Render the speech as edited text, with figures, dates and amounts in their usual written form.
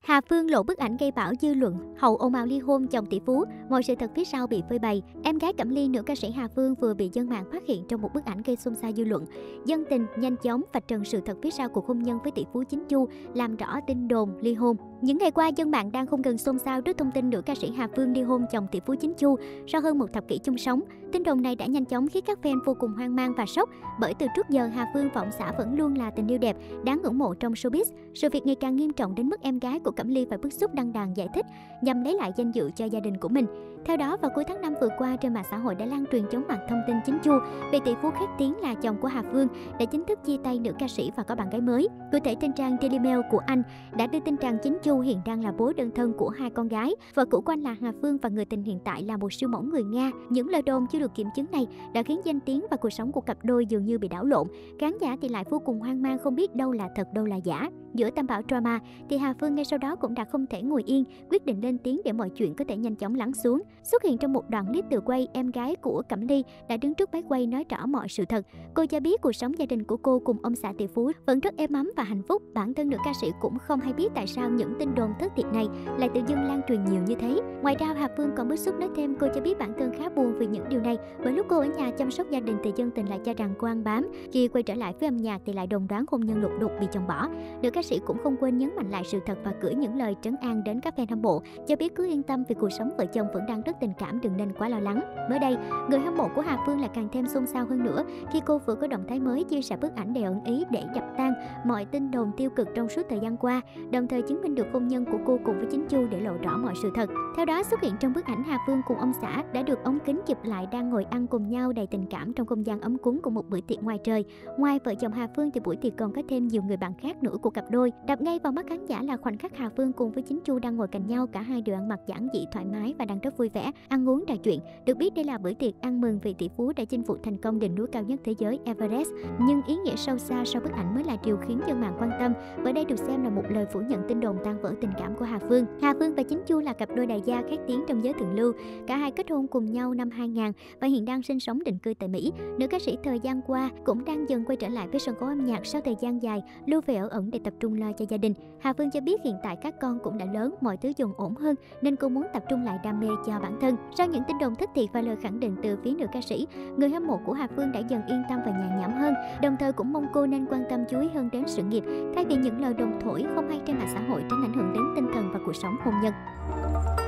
Hà Phương lộ bức ảnh gây bão dư luận, hậu ồn ào ly hôn chồng tỷ phú, mọi sự thật phía sau bị phơi bày. Em gái Cẩm Ly, nữ ca sĩ Hà Phương vừa bị dân mạng phát hiện trong một bức ảnh gây xôn xao dư luận. Dân tình nhanh chóng vạch trần sự thật phía sau cuộc hôn nhân với tỷ phú chính Chu, làm rõ tin đồn ly hôn. Những ngày qua, dân mạng đang không ngừng xôn xao trước thông tin nữ ca sĩ Hà Phương ly hôn chồng tỷ phú chính Chu sau hơn một thập kỷ chung sống. Tin đồn này đã nhanh chóng khiến các fan vô cùng hoang mang và sốc, bởi từ trước giờ Hà Phương và ông xã vẫn luôn là tình yêu đẹp, đáng ngưỡng mộ trong showbiz. Sự việc ngày càng nghiêm trọng đến mức em gái của Cẩm Ly phải bức xúc đăng đàn giải thích nhằm lấy lại danh dự cho gia đình của mình. Theo đó, vào cuối tháng 5 vừa qua, trên mạng xã hội đã lan truyền chóng mặt thông tin chính Chu, vị tỷ phú khét tiếng là chồng của Hà Phương, đã chính thức chia tay nữ ca sĩ và có bạn gái mới. Cụ thể, trên trang Daily Mail của Anh đã đưa tin rằng chính Chu hiện đang là bố đơn thân của hai con gái. Vợ cũ của anh là Hà Phương và người tình hiện tại là một siêu mẫu người Nga. Những lời đồn chưa được kiểm chứng này đã khiến danh tiếng và cuộc sống của cặp đôi dường như bị đảo lộn. Khán giả thì lại vô cùng hoang mang, không biết đâu là thật đâu là giả. Giữa tam bão drama thì Hà Phương ngay sau đó cũng đã không thể ngồi yên, quyết định lên tiếng để mọi chuyện có thể nhanh chóng lắng xuống. Xuất hiện trong một đoạn clip từ quay, em gái của Cẩm Ly đã đứng trước máy quay nói rõ mọi sự thật. Cô cho biết cuộc sống gia đình của cô cùng ông xã tỷ phú vẫn rất êm ấm và hạnh phúc. Bản thân nữ ca sĩ cũng không hay biết tại sao những tin đồn thất thiệt này lại tự dưng lan truyền nhiều như thế. Ngoài ra, Hà Phương còn bức xúc nói thêm, cô cho biết bản thân khá buồn vì những điều này, bởi lúc cô ở nhà chăm sóc gia đình thì dân tình lại cho rằng cô ăn bám, khi quay trở lại với âm nhạc thì lại đồn đoán hôn nhân lục đục bị chồng bỏ. Nữ ca sĩ cũng không quên nhấn mạnh lại sự thật và gửi những lời trấn an đến các fan hâm mộ, cho biết cứ yên tâm vì cuộc sống vợ chồng vẫn đang rất tình cảm, đừng nên quá lo lắng. Mới đây, người hâm mộ của Hà Phương lại càng thêm xôn xao hơn nữa khi cô vừa có động thái mới chia sẻ bức ảnh đầy ẩn ý để đập tan mọi tin đồn tiêu cực trong suốt thời gian qua, đồng thời chứng minh được hôn nhân của cô cùng với chính Chu để lộ rõ mọi sự thật. Theo đó, xuất hiện trong bức ảnh, Hà Phương cùng ông xã đã được ống kính chụp lại đang ngồi ăn cùng nhau đầy tình cảm trong không gian ấm cúng của một bữa tiệc ngoài trời. Ngoài vợ chồng Hà Phương thì buổi tiệc còn có thêm nhiều người bạn khác nữa của cặp đôi. Đập ngay vào mắt khán giả là khoảnh khắc Hà Phương cùng với chính Chu đang ngồi cạnh nhau, cả hai đều ăn mặc giản dị thoải mái và đang rất vui vẻ, ăn uống trò chuyện. Được biết đây là bữa tiệc ăn mừng vị tỷ phú đã chinh phục thành công đỉnh núi cao nhất thế giới Everest. Nhưng ý nghĩa sâu xa sau bức ảnh mới là điều khiến dân mạng quan tâm, bởi đây được xem là một lời phủ nhận tin đồn tan vỡ tình cảm của Hà Phương. Hà Phương và chính Chu là cặp đôi đại gia khét tiếng trong giới thượng lưu. Cả hai kết hôn cùng nhau năm 2000 và hiện đang sinh sống định cư tại Mỹ. Nữ ca sĩ thời gian qua cũng đang dần quay trở lại với sân khấu âm nhạc sau thời gian dài lưu về ở ẩn để tập trung lo cho gia đình. Hà Phương cho biết hiện tại các con cũng đã lớn, mọi thứ dần ổn hơn nên cô muốn tập trung lại đam mê cho bản thân. Sau những tin đồn thất thiệt và lời khẳng định từ phía nữ ca sĩ, người hâm mộ của Hà Phương đã dần yên tâm và nhẹ nhõm hơn, đồng thời cũng mong cô nên quan tâm chú ý hơn đến sự nghiệp thay vì những lời đồn thổi không hay trên mạng xã hội tránh ảnh hưởng đến tinh thần và cuộc sống hôn nhân.